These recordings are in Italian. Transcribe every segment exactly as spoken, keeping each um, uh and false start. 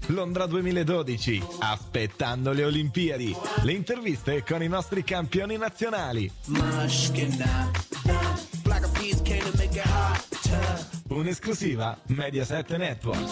Londra duemiladodici, aspettando le Olimpiadi. Le interviste con i nostri campioni nazionali. Un'esclusiva Mediaset Network.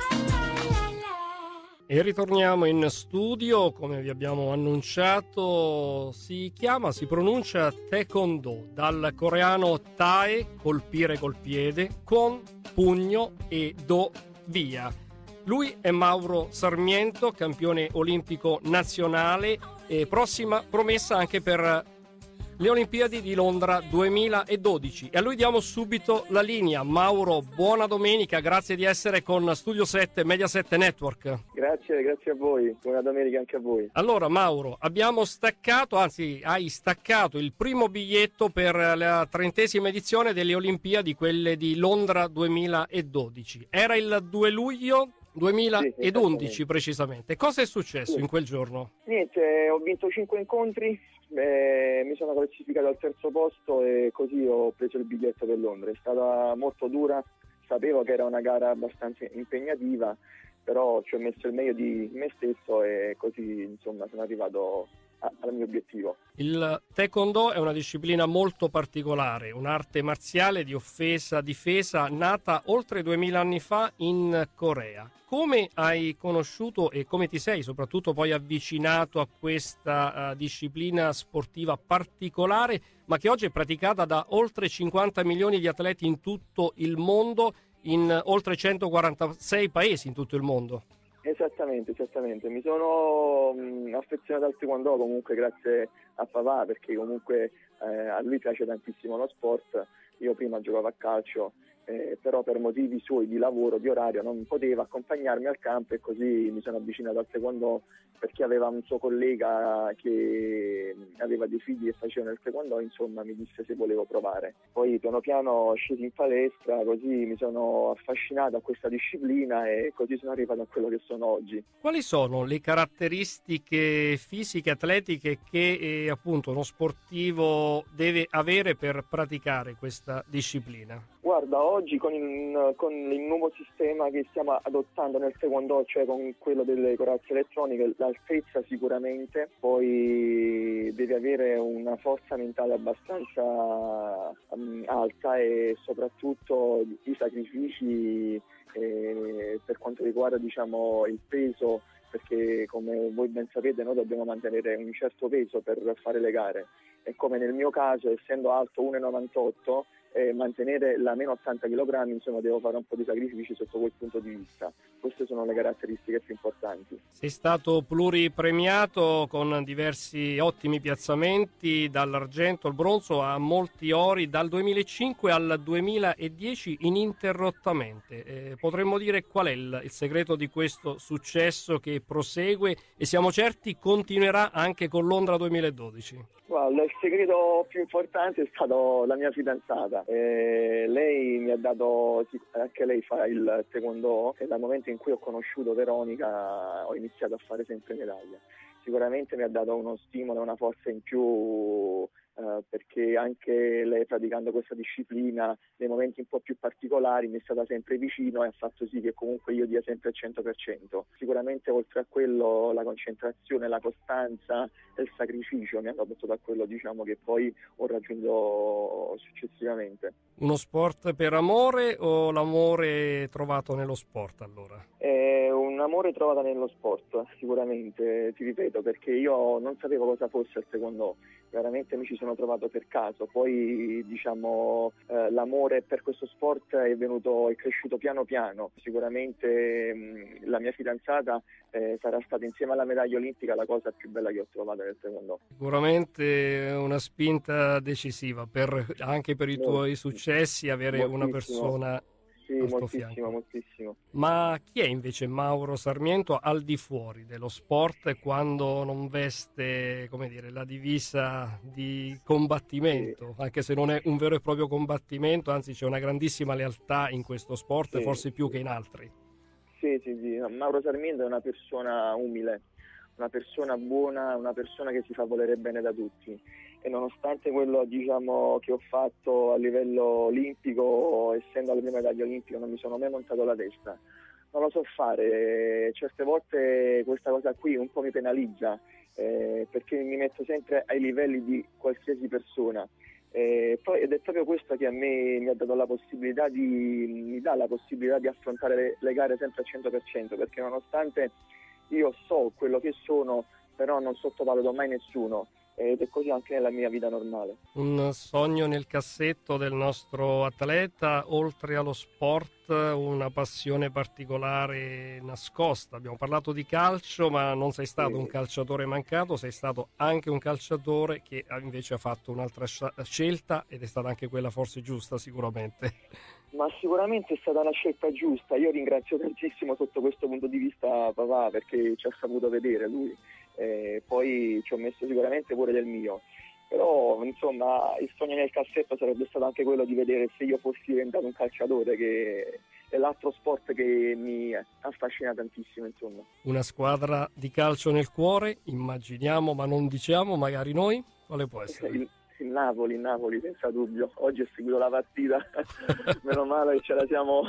E ritorniamo in studio, come vi abbiamo annunciato, si chiama, si pronuncia Taekwondo, dal coreano Tae, colpire col piede, Kwon, pugno e Do, via. Lui è Mauro Sarmiento, campione olimpico nazionale e prossima promessa anche per le Olimpiadi di Londra duemiladodici. E a lui diamo subito la linea. Mauro, buona domenica, grazie di essere con Studio sette Mediaset Network. Grazie, grazie a voi, buona domenica anche a voi. Allora Mauro, abbiamo staccato, anzi hai staccato il primo biglietto per la trentesima edizione delle Olimpiadi, quelle di Londra duemiladodici. Era il due luglio duemilaundici, sì, precisamente. Cosa è successo, sì, in quel giorno? Niente, ho vinto cinque incontri, eh, mi sono classificato al terzo posto e così ho preso il biglietto per Londra. È stata molto dura, sapevo che era una gara abbastanza impegnativa, però ci ho messo il meglio di me stesso e così insomma sono arrivato al mio obiettivo. Il Taekwondo è una disciplina molto particolare, un'arte marziale di offesa-difesa nata oltre duemila anni fa in Corea. Come hai conosciuto e come ti sei soprattutto poi avvicinato a questa uh, disciplina sportiva particolare, ma che oggi è praticata da oltre cinquanta milioni di atleti in tutto il mondo, in oltre centoquarantasei paesi in tutto il mondo? Esattamente, esattamente. Mi sono mh, affezionato al Taekwondo comunque grazie a papà, perché comunque eh, a lui piace tantissimo lo sport. Io prima giocavo a calcio, eh, però per motivi suoi di lavoro, di orario, non poteva accompagnarmi al campo e così mi sono avvicinato al Taekwondo perché aveva un suo collega che aveva dei figli che facevano il Taekwondo, insomma mi disse se volevo provare. Poi piano piano scesi in palestra, così mi sono affascinato a questa disciplina e così sono arrivato a quello che sono oggi. Quali sono le caratteristiche fisiche, atletiche che eh, appunto uno sportivo deve avere per praticare questa disciplina? Guarda, oggi con il, con il nuovo sistema che stiamo adottando nel Taekwondo, cioè con quello delle corazze elettroniche, l'altezza sicuramente, poi devi avere una forza mentale abbastanza um, alta e soprattutto i sacrifici eh, per quanto riguarda diciamo il peso, perché come voi ben sapete noi dobbiamo mantenere un certo peso per fare le gare e come nel mio caso, essendo alto uno virgola novantotto, eh, mantenere la meno ottanta chilogrammi, insomma devo fare un po' di sacrifici sotto quel punto di vista. Queste sono le caratteristiche più importanti. Sei stato pluripremiato con diversi ottimi piazzamenti, dall'argento al bronzo a molti ori, dal duemilacinque al duemiladieci ininterrottamente. Eh, potremmo dire qual è il, il segreto di questo successo che prosegue e siamo certi continuerà anche con Londra duemiladodici? Guarda, il segreto più importante è stato la mia fidanzata. Eh, lei mi ha dato, anche lei fa il Taekwondo e dal momento in cui ho conosciuto Veronica ho iniziato a fare sempre medaglie. Sicuramente mi ha dato uno stimolo e una forza in più eh, perché anche lei praticando questa disciplina nei momenti un po' più particolari mi è stata sempre vicino e ha fatto sì che comunque io dia sempre il cento per cento. Sicuramente oltre a quello la concentrazione, la costanza e il sacrificio mi hanno portato a quello diciamo che poi ho raggiunto successivamente. Uno sport per amore o l'amore trovato nello sport allora? È un amore trovato nello sport, sicuramente, ti ripeto, perché io non sapevo cosa fosse il Taekwondo, veramente mi ci sono trovato per caso, poi diciamo eh, l'amore per questo sport è venuto, è cresciuto piano piano, sicuramente mh, la mia fidanzata eh, sarà stata insieme alla medaglia olimpica la cosa più bella che ho trovato nel Taekwondo. Sicuramente una spinta decisiva per, anche per i tuoi successi, avere moltissimo. Una persona Sì, al tuo moltissimo, fianco. moltissimo. Ma chi è invece Mauro Sarmiento al di fuori dello sport quando non veste, come dire, la divisa di combattimento, sì, anche se non è un vero e proprio combattimento, anzi c'è una grandissima lealtà in questo sport, sì, forse più che in altri. Sì, sì, sì. Mauro Sarmiento è una persona umile, una persona buona, una persona che si fa volere bene da tutti e nonostante quello diciamo che ho fatto a livello olimpico, essendo alle mie medaglie olimpiche non mi sono mai montato la testa, non lo so fare, certe volte questa cosa qui un po' mi penalizza, eh, perché mi metto sempre ai livelli di qualsiasi persona. Eh, poi, ed è proprio questo che a me mi ha dato la possibilità di mi dà la possibilità di affrontare le, le gare sempre al cento per cento, perché nonostante io so quello che sono, però non sottovaluto mai nessuno, ed è così anche nella mia vita normale. Un sogno nel cassetto del nostro atleta, oltre allo sport, una passione particolare nascosta. Abbiamo parlato di calcio, ma non sei stato sì. un calciatore mancato, sei stato anche un calciatore che invece ha fatto un'altra scelta, ed è stata anche quella forse giusta sicuramente. Ma sicuramente è stata una scelta giusta. Io ringrazio tantissimo sotto questo punto di vista papà, perché ci ha saputo vedere lui. Eh, poi ci ho messo sicuramente pure del mio, però insomma il sogno nel cassetto sarebbe stato anche quello di vedere se io fossi diventato un calciatore, che è l'altro sport che mi affascina tantissimo. Insomma, una squadra di calcio nel cuore, immaginiamo, ma non diciamo, magari noi, quale può essere? Il, il Napoli, il Napoli senza dubbio. Oggi ho seguito la partita, meno male che ce la siamo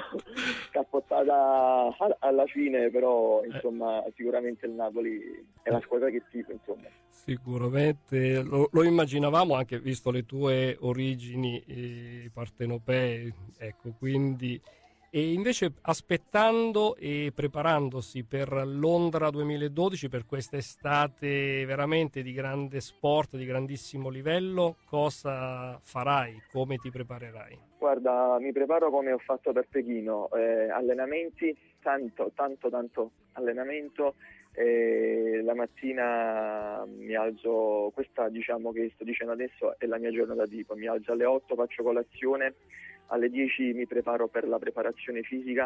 cappottata alla fine, però insomma sicuramente il Napoli è la squadra che tifo, insomma. Sicuramente lo, lo immaginavamo, anche visto le tue origini eh, partenopee, ecco, quindi. E invece aspettando e preparandosi per Londra duemiladodici, per quest'estate veramente di grande sport, di grandissimo livello, cosa farai? Come ti preparerai? Guarda, mi preparo come ho fatto per Pechino, eh, allenamenti, tanto, tanto, tanto allenamento. Eh, la mattina mi alzo, questa diciamo che sto dicendo adesso è la mia giornata tipo, mi alzo alle otto, faccio colazione, alle dieci mi preparo per la preparazione fisica,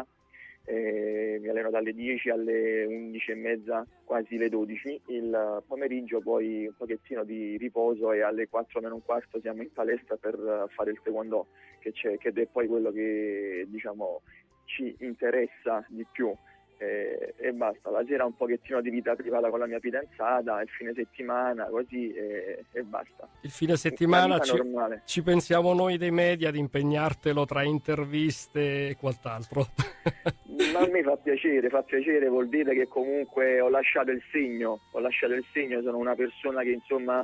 eh, mi alleno dalle dieci alle undici e mezza, quasi le dodici, il pomeriggio poi un pochettino di riposo e alle quattro meno un quarto siamo in palestra per fare il taekwondo, che c'è, che è poi quello che diciamo ci interessa di più. E, e basta, la sera un pochettino di vita privata con la mia fidanzata, il fine settimana così e, e basta. Il fine settimana ci, ci pensiamo noi dei media di impegnartelo tra interviste e quant'altro. Ma a me fa piacere, fa piacere, vuol dire che comunque ho lasciato il segno, ho lasciato il segno, sono una persona che insomma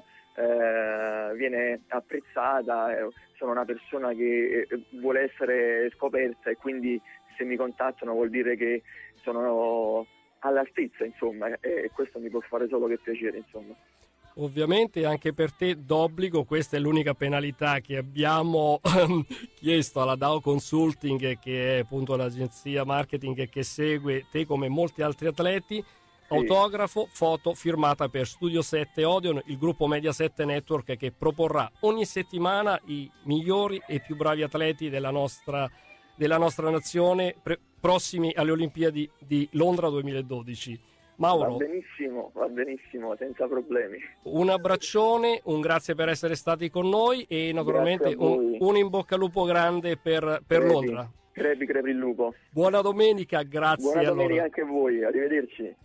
eh, viene apprezzata, eh, sono una persona che vuole essere scoperta, e quindi se mi contattano vuol dire che sono all'altezza, insomma, e questo mi può fare solo che piacere, insomma. Ovviamente anche per te d'obbligo, questa è l'unica penalità che abbiamo chiesto alla Dow Consulting, che è appunto l'agenzia marketing che segue te come molti altri atleti. Sì. Autografo, foto firmata per Studio sette Odeon, il gruppo Mediaset Network che proporrà ogni settimana i migliori e più bravi atleti della nostra della nostra nazione pre- prossimi alle Olimpiadi di Londra duemiladodici. Mauro, va benissimo, va benissimo, senza problemi. Un abbraccione, un grazie per essere stati con noi e naturalmente un, un in bocca al lupo grande per, per crepi, Londra. Crepi, crepi il lupo. Buona domenica, grazie. Buona domenica allora. anche a voi, arrivederci.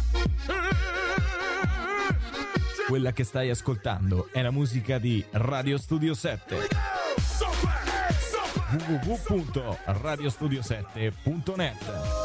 Quella che stai ascoltando è la musica di Radio Studio sette. w w w punto radio studio sette punto net